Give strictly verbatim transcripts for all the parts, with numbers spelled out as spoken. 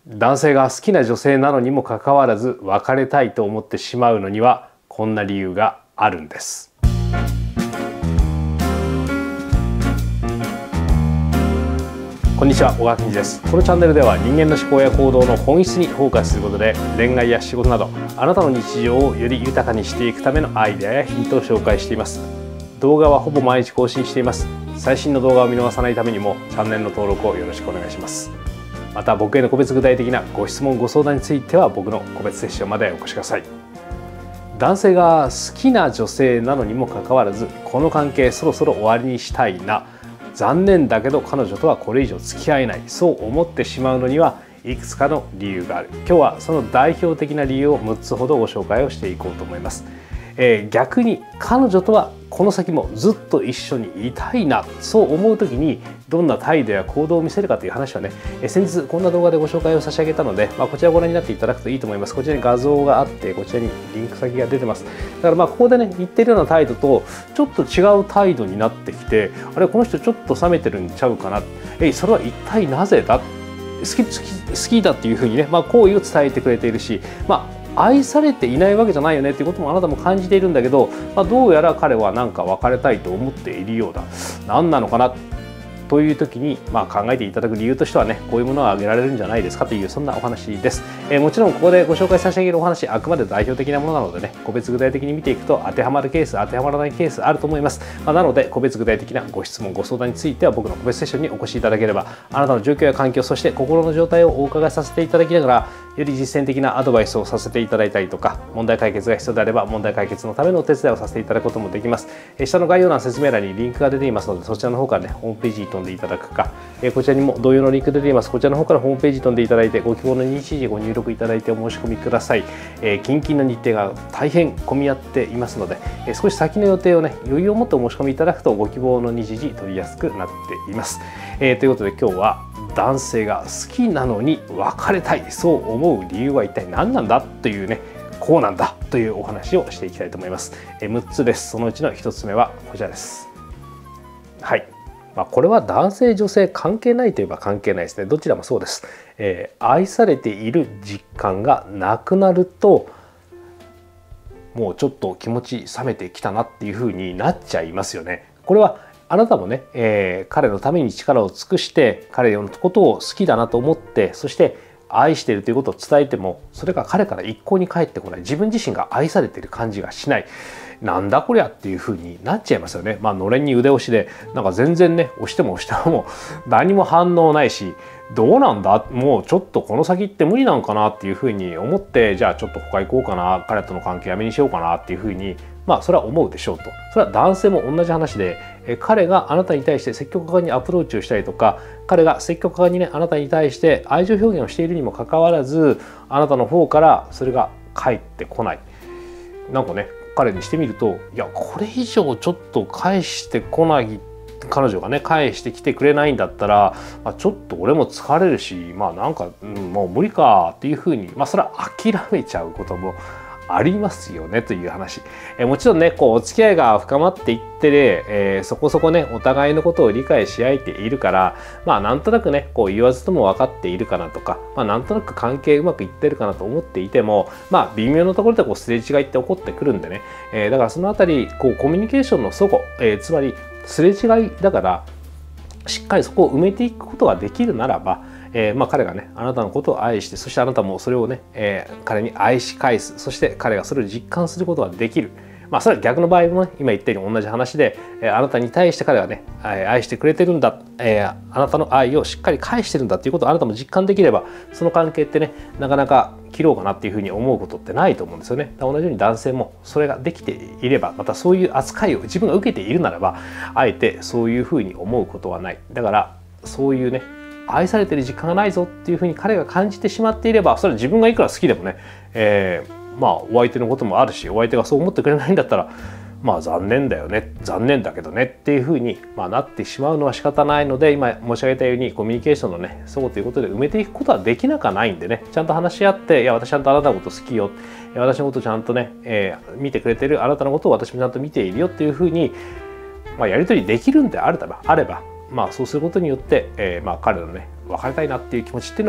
男性が好きな女性なのにもかかわらず別れたいと思ってしまうのにはこんな理由があるんです。こんにちは、小川健二です。このチャンネルでは人間の思考や行動の本質にフォーカスすることで恋愛や仕事などあなたの日常をより豊かにしていくためのアイデアやヒントを紹介しています。動画はほぼ毎日更新しています。最新の動画を見逃さないためにもチャンネルの登録をよろしくお願いします。また僕への個別具体的なご質問ご相談については僕の個別セッションまでお越しください。男性が好きな女性なのにもかかわらずこの関係そろそろ終わりにしたいな、残念だけど彼女とはこれ以上付き合えない、そう思ってしまうのにはいくつかの理由がある。今日はその代表的な理由をむっつほどご紹介をしていこうと思います。えー、逆に彼女とはこの先もずっと一緒にいたいな、そう思う時にどんな態度や行動を見せるかという話はね、えー、先日こんな動画でご紹介を差し上げたので、まあ、こちらをご覧になっていただくといいと思います。こちらに画像があってこちらにリンク先が出てます。だからまあここでね言ってるような態度とちょっと違う態度になってきて、あれこの人ちょっと冷めてるんちゃうかな、えそれは一体なぜだ、好き好き好きだっていうふうにね、まあ、好意を伝えてくれているし、まあ愛されていないわけじゃないよねっていうこともあなたも感じているんだけど、まあ、どうやら彼はなんか別れたいと思っているようだ、何なのかなという時に、まあ、考えていただく理由としてはね、こういうものは挙げられるんじゃないですかというそんなお話です。えー、もちろんここでご紹介差し上げるお話あくまで代表的なものなのでね、個別具体的に見ていくと当てはまるケース当てはまらないケースあると思います。まあ、なので個別具体的なご質問ご相談については僕の個別セッションにお越しいただければ、あなたの状況や環境、そして心の状態をお伺いさせていただきながらより実践的なアドバイスをさせていただいたりとか、問題解決が必要であれば問題解決のためのお手伝いをさせていただくこともできます。えー、下の概要欄説明欄にリンクが出ていますので、そちらの方からねホームページに飛んでいただくか、こちらにも同様のリンク出ています。こちらの方からホームページ飛んでいただいてご希望の日時ご入力いただいてお申し込みください。えー、近々の日程が大変混み合っていますので、えー、少し先の予定をね余裕を持ってお申し込みいただくとご希望の日時取りやすくなっています。えー、ということで今日は男性が好きなのに別れたい、そう思う理由は一体何なんだというね、こうなんだというお話をしていきたいと思います。えー、むっつです。そのうちのひとつめはこちらです。はい。まあこれは男性女性関係ないといえば関係ないですね。どちらもそうです。えー、愛されている実感がなくなるともうちょっと気持ち冷めてきたなっていう風になっちゃいますよね。これはあなたもね、えー、彼のために力を尽くして彼のことを好きだなと思って、そして愛しているということを伝えてもそれが彼から一向に返ってこない、自分自身が愛されている感じがしない、なんだこりゃっていう風になっちゃいますよね。まあのれんに腕押しでなんか全然ね押しても押しても何も反応ないし、どうなんだ、もうちょっとこの先って無理なんかなっていう風に思って、じゃあちょっと他行こうかな、彼との関係やめにしようかなっていう風にまあそれは思うでしょうと。それは男性も同じ話で、え彼があなたに対して積極的にアプローチをしたりとか、彼が積極的にねあなたに対して愛情表現をしているにもかかわらずあなたの方からそれが返ってこない、なんかね彼にしてみると、いやこれ以上ちょっと返してこない、彼女がね返してきてくれないんだったら、まあ、ちょっと俺も疲れるし、まあなんか、うん、もう無理かっていうふうに、まあそれは諦めちゃうこともありますよねという話。えもちろんねこうお付き合いが深まっていってで、えー、そこそこねお互いのことを理解し合えているから、まあなんとなくねこう言わずとも分かっているかなとか、まあなんとなく関係うまくいってるかなと思っていても、まあ微妙なところでこうすれ違いって起こってくるんでね、えー、だからそのあたりこうコミュニケーションの齟齬、えー、つまりすれ違いだからしっかりそこを埋めていくことができるならば、えー、まあ彼がねあなたのことを愛して、そしてあなたもそれをね、えー、彼に愛し返す、そして彼がそれを実感することができる。まあそれは逆の場合もね今言ったように同じ話で、えー、あなたに対して彼はね愛してくれてるんだ、えー、あなたの愛をしっかり返してるんだっていうことをあなたも実感できれば、その関係ってねなかなか切ろうかなっていうふうに思うことってないと思うんですよね。同じように男性もそれができていれば、またそういう扱いを自分が受けているならばあえてそういうふうに思うことはない。だからそういうね愛されてる実感がないぞっていうふうに彼が感じてしまっていれば、それは自分がいくら好きでもね、えー、まあお相手のこともあるし、お相手がそう思ってくれないんだったらまあ残念だよね、残念だけどねっていうふうに、まあ、なってしまうのは仕方ないので、今申し上げたようにコミュニケーションのね齟齬ということで埋めていくことはできなくはないんでね、ちゃんと話し合って、いや私ちゃんとあなたのこと好きよ、私のことちゃんとね、えー、見てくれてる、あなたのことを私もちゃんと見ているよっていうふうに、まあ、やり取りできるんであればあればまあそうすることによって、えー、まあ彼のね別れたいなっていう気持ちっていうのは、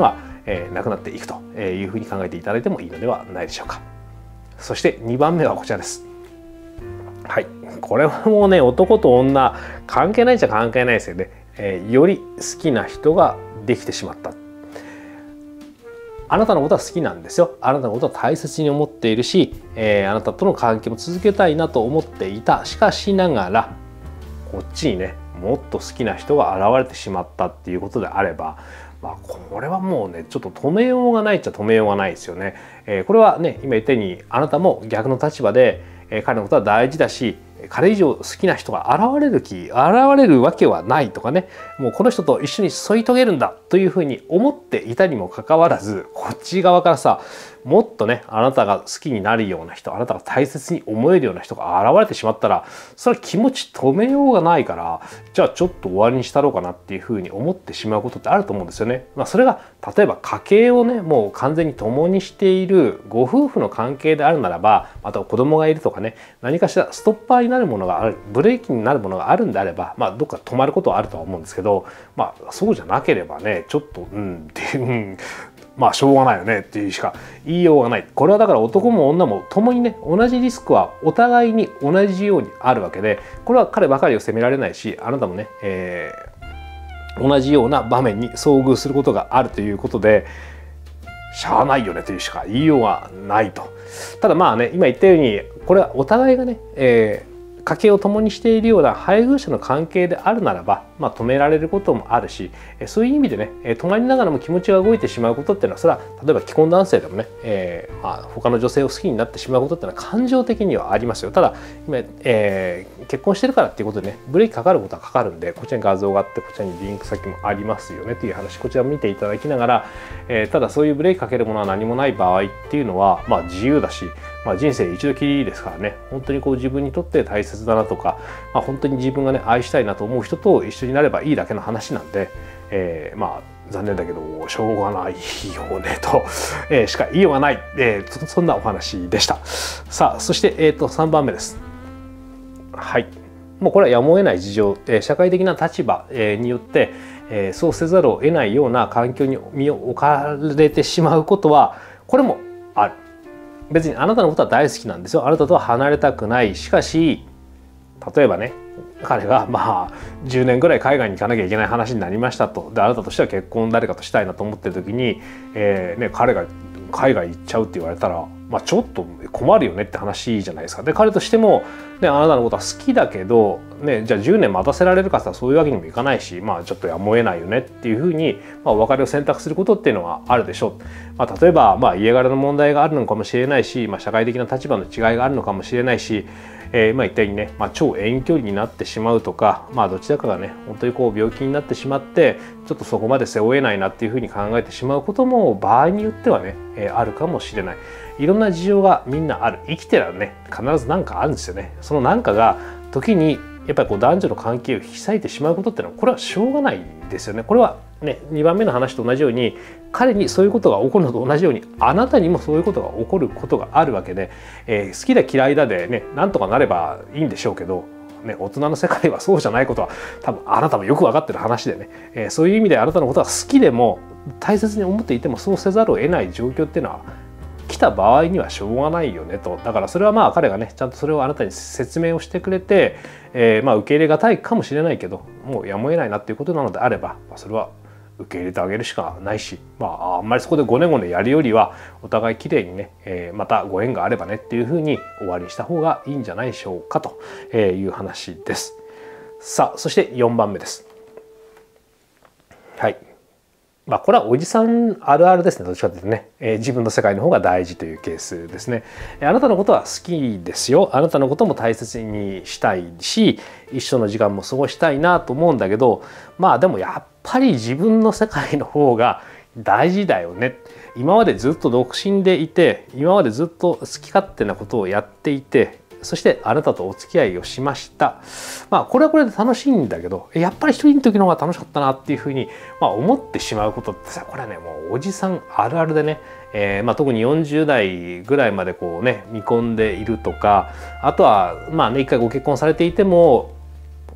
えー、なくなっていくというふうに考えていただいてもいいのではないでしょうか。そしてにばんめはこちらです。はい、これはもうね、男と女関係ないっちゃ関係ないですよね。えー、より好きな人ができてしまった。あなたのことは好きなんですよ。あなたのことは大切に思っているし、えー、あなたとの関係も続けたいなと思っていた。しかしながらこっちにね、もっと好きな人が現れてしまったっていうことであれば、まあ、これはもうね、ちょっと止めようがないっちゃ止めようがないですよね。えー、これはね、今言ったようにあなたも逆の立場で、えー、彼のことは大事だし、彼以上好きな人が現れる気現れるわけはないとかね、もうこの人と一緒に添い遂げるんだというふうに思っていたにもかかわらず、こっち側からさ、もっとね、あなたが好きになるような人、あなたが大切に思えるような人が現れてしまったら、それは気持ち止めようがないから、じゃあちょっと終わりにしたろうかなっていうふうに思ってしまうことってあると思うんですよね。まあ、それが例えば家計をね、もう完全に共にしているご夫婦の関係であるならば、また子供がいるとかね、何かしらストッパーになるものがある、ブレーキになるものがあるんであれば、まあ、どっか止まることはあるとは思うんですけど、まあ、そうじゃなければね、ちょっとうんで、うん、まあしょうがないよねっていうしか言いようがない。これはだから男も女も共にね、同じリスクはお互いに同じようにあるわけで、これは彼ばかりを責められないし、あなたもね、えー、同じような場面に遭遇することがあるということで、しゃあないよねというしか言いようがないと。ただまあね、今言ったようにこれはお互いがね、えー家計を共にしているような配偶者の関係であるならば、まあ、止められることもあるし、そういう意味でね、止まりながらも気持ちが動いてしまうことっていうのは、それは例えば既婚男性でもね、えーまあ、他の女性を好きになってしまうことっていうのは感情的にはありますよ。ただ今、えー、結婚してるからっていうことでね、ブレーキかかることはかかるんで、こちらに画像があって、こちらにリンク先もありますよねという話、こちらを見ていただきながら、えー、ただそういうブレーキかけるものは何もない場合っていうのは、まあ、自由だし、まあ、人生一度きりですからね、本当にこう自分にとって大切だなとか、まあ、本当に自分がね愛したいなと思う人と一緒になればいいだけの話なんで、えー、まあ残念だけどしょうがないよねと、えー、しか言いようがない、えー、そんなお話でした。さあそして、えー、とさんばんめです。はい、もうこれはやむを得ない事情、えー、社会的な立場、えー、によって、えー、そうせざるを得ないような環境に身を置かれてしまうことはこれもある。別にあなたのことは大好きなんですよ。あなたとは離れたくない。しかし例えばね、彼がまあじゅうねんぐらい海外に行かなきゃいけない話になりましたと。であなたとしては結婚誰かとしたいなと思ってる時に、えーね、彼が海外行っちゃうって言われたら、まあ、ちょっと困るよねって話じゃないですか。で彼としても、ね、あなたのことは好きだけど、ね、じゃあじゅうねん待たせられるかってそういうわけにもいかないし、まあ、ちょっとやむを得ないよねっていうふうに、まあ、お別れを選択することっていうのはあるでしょう。まあ、例えば、まあ、家柄の問題があるのかもしれないし、まあ、社会的な立場の違いがあるのかもしれないし、えー、まあ言ったようにね、まあ、超遠距離になってしまうとか、まあ、どちらかがね本当にこう病気になってしまってちょっとそこまで背負えないなっていうふうに考えてしまうことも場合によってはね、えー、あるかもしれない。いろんな事情がみんなある。生きてたらね必ず何かあるんですよね。その何かが時にやっぱりこう男女の関係を引き裂いてしまうことってのはこれはしょうがないですよね。これはねにばんめの話と同じように彼にそういうことが起こるのと同じようにあなたにもそういうことが起こることがあるわけで、えー、好きだ嫌いだでねなんとかなればいいんでしょうけど、ね、大人の世界はそうじゃないことは多分あなたもよく分かってる話でね、えー、そういう意味であなたのことが好きでも大切に思っていてもそうせざるを得ない状況っていうのは来た場合にはしょうがないよねと。だからそれはまあ彼がねちゃんとそれをあなたに説明をしてくれて、えー、まあ受け入れがたいかもしれないけどもうやむを得ないなっていうことなのであれば、まあ、それは受け入れてあげるしかないし、まああんまりそこでごねごねやるよりはお互いきれいにね、えー、またご縁があればねっていうふうに終わりにした方がいいんじゃないでしょうかという話です。さあそしてよんばんめです。はい。まあこれはおじさんあるあるですね。どっちかというとね、えー、自分の世界の方が大事というケースですね。あなたのことは好きですよ。あなたのことも大切にしたいし、一緒の時間も過ごしたいなと思うんだけど、まあでもやっぱり自分の世界の方が大事だよね。今までずっと独身でいて、今までずっと好き勝手なことをやっていて、そしてあなたとお付き合いをしました。まあこれはこれで楽しいんだけど、やっぱり一人の時の方が楽しかったなっていうふうに、まあ、思ってしまうことってさ、これはねもうおじさんあるあるでね、えーまあ、特によんじゅう代ぐらいまでこうね見込んでいるとか、あとはまあね一回ご結婚されていても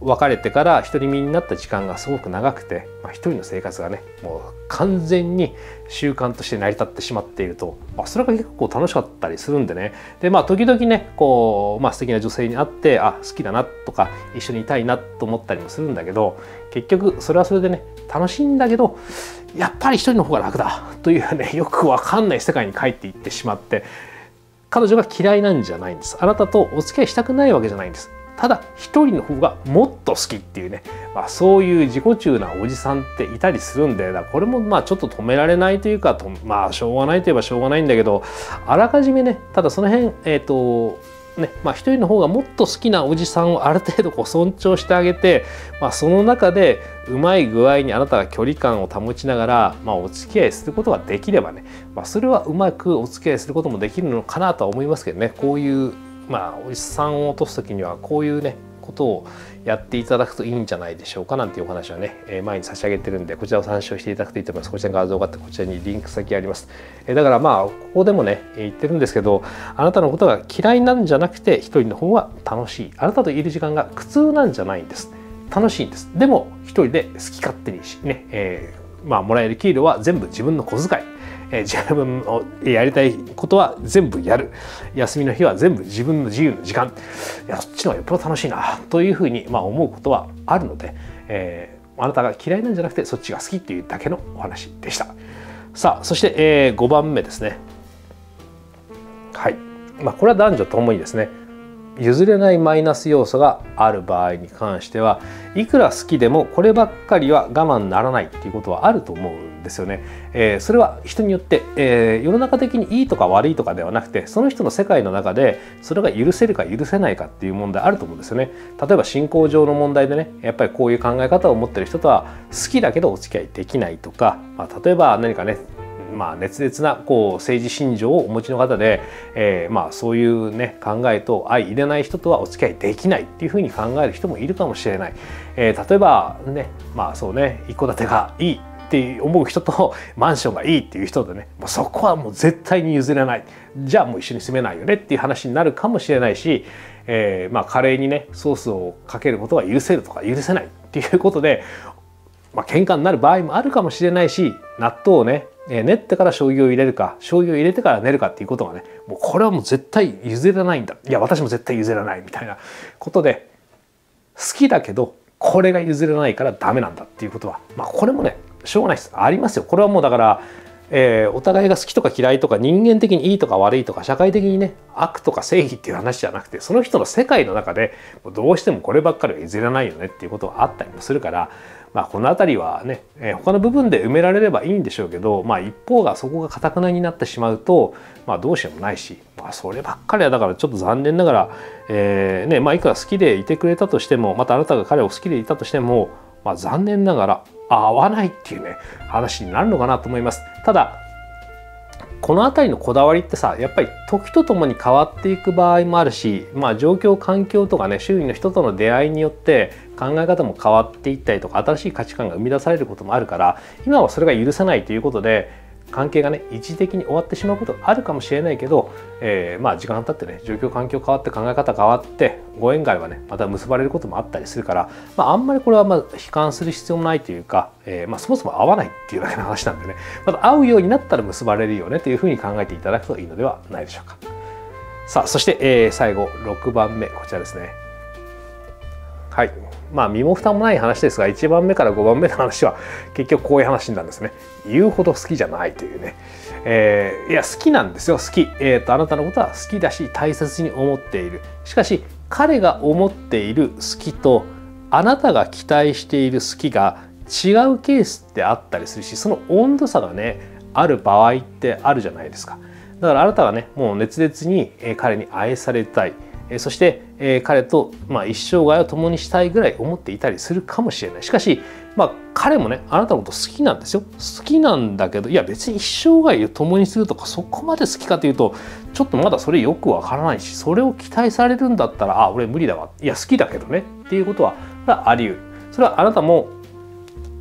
別れてから独り身になった時間がすごく長くて、まあ、一人の生活がねもう完全に習慣として成り立ってしまっていると、まあ、それが結構楽しかったりするんでね。でまあ時々ねこう、まあ、素敵な女性に会ってあ好きだなとか一緒にいたいなと思ったりもするんだけど、結局それはそれでね楽しいんだけど、やっぱり一人の方が楽だというねよくわかんない世界に帰っていってしまって、彼女が嫌いなんじゃないんです。あなたとお付き合いしたくないわけじゃないんです。ただ一人の方がもっと好きっていうね、まあ、そういう自己中なおじさんっていたりするんで、だからこれもまあちょっと止められないというかと、まあしょうがないといえばしょうがないんだけど、あらかじめね、ただその辺えっとね、まあ一人の方がもっと好きなおじさんをある程度こう尊重してあげて、まあ、その中でうまい具合にあなたが距離感を保ちながら、まあ、お付き合いすることができればね、まあ、それはうまくお付き合いすることもできるのかなとは思いますけどね。こういうまあおじさんを落とす時にはこういうねことをやっていただくといいんじゃないでしょうかなんていうお話はね、えー、前に差し上げてるんで、こちらを参照していただくといいと思います。こちらに画像があって、こちらにリンク先あります。えー、だからまあここでもね言ってるんですけど、あなたのことが嫌いなんじゃなくて一人の方が楽しい、あなたといる時間が苦痛なんじゃないんです。楽しいんです。でも一人で好き勝手にね、えー、まあもらえる給料は全部自分の小遣い、えー、自分のやりたいことは全部やる、休みの日は全部自分の自由の時間、いやそっちの方がよっぽど楽しいなというふうにまあ思うことはあるので、えー、あなたが嫌いなんじゃなくてそっちが好きっていうだけのお話でした。さあそして、えー、ごばんめですね。はい、まあ、これは男女ともにですね、譲れないマイナス要素がある場合に関しては、いくら好きでもこればっかりは我慢ならないっていうことはあると思うんですよね。えー、それは人によって、えー、世の中的にいいとか悪いとかではなくて、その人の世界の中でそれが許せるか許せないかっていう問題あると思うんですよね。例えば信仰上の問題でね、やっぱりこういう考え方を持ってる人とは好きだけどお付き合いできないとか、まあ、例えば何かねまあ、熱烈なこう政治信条をお持ちの方で、えー、まあそういうね考えと相入れない人とはお付き合いできないっていうふうに考える人もいるかもしれない。えー、例えばねまあそうね一戸建てがいいって思う人とマンションがいいっていう人でね、もうそこはもう絶対に譲れない、じゃあもう一緒に住めないよねっていう話になるかもしれないし、えー、まあカレーにねソースをかけることが許せるとか許せないっていうことで、まあ喧嘩になる場合もあるかもしれないし、納豆をね練ってから醤油を入れるか醤油を入れてから練るかっていうことがね、もうこれはもう絶対譲らないんだ、いや私も絶対譲らないみたいなことで、好きだけどこれが譲れないからダメなんだっていうことは、まあこれもねしょうがないです、ありますよ。これはもうだから、えー、お互いが好きとか嫌いとか人間的にいいとか悪いとか社会的にね悪とか正義っていう話じゃなくて、その人の世界の中でどうしてもこればっかりは譲らないよねっていうことがあったりもするから、まあこの辺りはね、えー、他の部分で埋められればいいんでしょうけど、まあ一方がそこが堅くなになってしまうと、まあどうしようもないし、まあそればっかりはだからちょっと残念ながら、えー、ねまあいくら好きでいてくれたとしても、またあなたが彼を好きでいたとしても、まあ残念ながら合わないっていうね話になるのかなと思います。ただこの辺りのこだわりってさ、やっぱり時とともに変わっていく場合もあるし、まあ状況環境とかね周囲の人との出会いによって考え方も変わっていったりとか、新しい価値観が生み出されることもあるから、今はそれが許せないということで関係がね一時的に終わってしまうことがあるかもしれないけど、えー、まあ時間が経ってね状況環境変わって考え方変わってご縁があればねまた結ばれることもあったりするから、まあ、あんまりこれはまあ悲観する必要もないというか、えー、まあそもそも合わないっていうだけの話なんでね、また会うようになったら結ばれるよねというふうに考えていただくといいのではないでしょうか。さあそして、えー、最後ろくばんめ、こちらですね。はい、まあ身も蓋もない話ですが、いちばんめからごばんめの話は結局こういう話なんですね。言うほど好きじゃないというね、えー、いや好きなんですよ、好き、えーと、あなたのことは好きだし大切に思っている。しかし彼が思っている好きとあなたが期待している好きが違うケースってあったりするし、その温度差がねある場合ってあるじゃないですか。だからあなたはねもう熱烈に彼に愛されたい、そして彼とまあ一生涯を共にしたいぐらい思っていたりするかもしれない。しかしまあ彼もねあなたのこと好きなんですよ。好きなんだけど、いや別に一生涯を共にするとかそこまで好きかというとちょっとまだそれよくわからないし、それを期待されるんだったらあ俺無理だわ、いや好きだけどねっていうことはあり得る。それはあなたも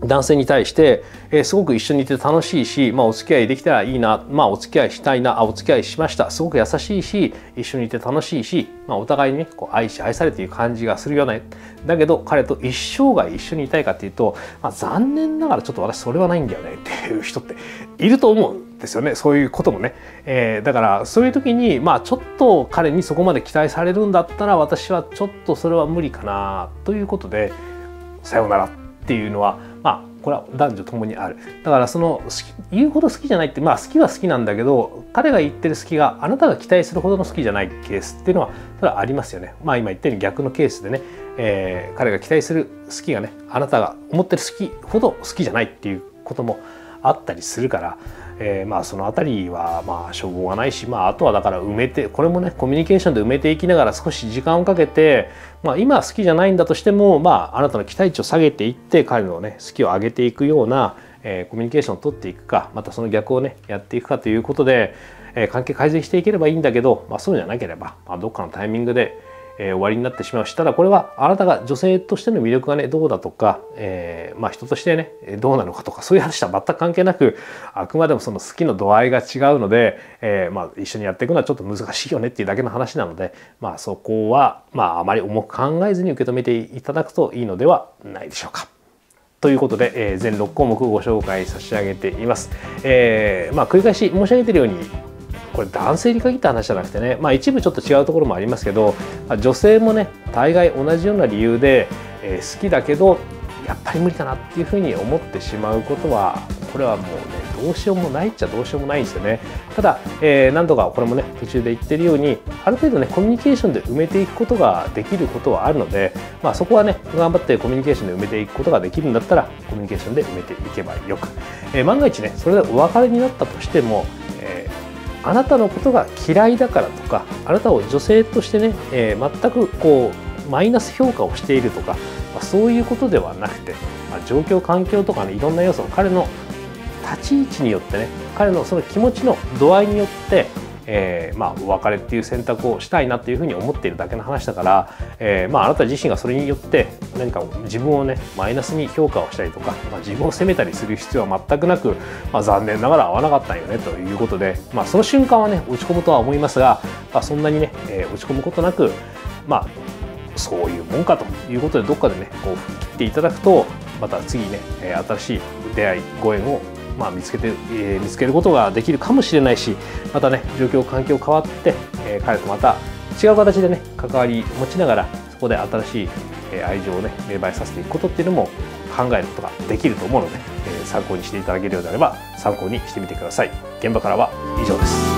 男性に対して、えー、すごく一緒にいて楽しいし、まあ、お付き合いできたらいいな、まあ、お付き合いしたいな、あお付き合いしました、すごく優しいし一緒にいて楽しいし、まあ、お互いにねこう愛し愛されている感じがするよね。だけど彼と一生涯一緒にいたいかっていうと、まあ、残念ながらちょっと私それはないんだよねっていう人っていると思うんですよね。そういうこともね、えー、だからそういう時にまあちょっと彼にそこまで期待されるんだったら私はちょっとそれは無理かなということでさようならっていうのはまあこれは男女ともにある。だからその言うほど好きじゃないってまあ好きは好きなんだけど彼が言ってる好きがあなたが期待するほどの好きじゃないケースっていうのはそれはありますよね。まあ今言ったように逆のケースでね、えー、彼が期待する好きがねあなたが思ってる好きほど好きじゃないっていうこともあったりするから、えー、まあそのあたりはまあしょうがないし、まあ、あとはだから埋めてこれもねコミュニケーションで埋めていきながら少し時間をかけて、まあ、今は好きじゃないんだとしても、まあ、あなたの期待値を下げていって彼のね好きを上げていくような、えー、コミュニケーションを取っていくかまたその逆をねやっていくかということで、えー、関係改善していければいいんだけど、まあ、そうじゃなければ、まあ、どっかのタイミングでえー、終わりになってしまうしたらこれはあなたが女性としての魅力がねどうだとか、えー、まあ人としてねどうなのかとかそういう話とは全く関係なくあくまでもその好きの度合いが違うので、えー、まあ一緒にやっていくのはちょっと難しいよねっていうだけの話なので、まあ、そこはまああまり重く考えずに受け止めていただくといいのではないでしょうか。ということで、えー、全ろっこうもくご紹介差し上げています。えーまあ、繰り返し申し上げているようにこれ男性に限った話じゃなくてね、まあ、一部ちょっと違うところもありますけど女性もね大概同じような理由で、えー、好きだけどやっぱり無理かなっていうふうに思ってしまうことはこれはもうねどうしようもないっちゃどうしようもないんですよね。ただ、えー、何度かこれもね途中で言ってるようにある程度ねコミュニケーションで埋めていくことができることはあるので、まあ、そこはね頑張ってコミュニケーションで埋めていくことができるんだったらコミュニケーションで埋めていけばよく、えー、万が一ねそれでお別れになったとしても、えーあなたのことが嫌いだからとかあなたを女性としてね、えー、全くこうマイナス評価をしているとか、まあ、そういうことではなくて、まあ、状況環境とかねいろんな要素彼の立ち位置によってね彼のその気持ちの度合いによって、えー、まあお別れっていう選択をしたいなっていうふうに思っているだけの話だから、えー、まああなた自身がそれによって何か自分をねマイナスに評価をしたりとか、まあ、自分を責めたりする必要は全くなく、まあ、残念ながら合わなかったんよねということで、まあ、その瞬間はね落ち込むとは思いますが、まあ、そんなにね、えー、落ち込むことなくまあそういうもんかということでどっかでねこう振り切っていただくとまた次ね新しい出会いご縁をまあ見つけて、えー、見つけることができるかもしれないしまたね状況環境変わって、えー、彼とまた違う形でね関わり持ちながらそこで新しい愛情をね芽生えさせていくことっていうのも考えることができると思うので、えー、参考にしていただけるようであれば参考にしてみてください。現場からは以上です。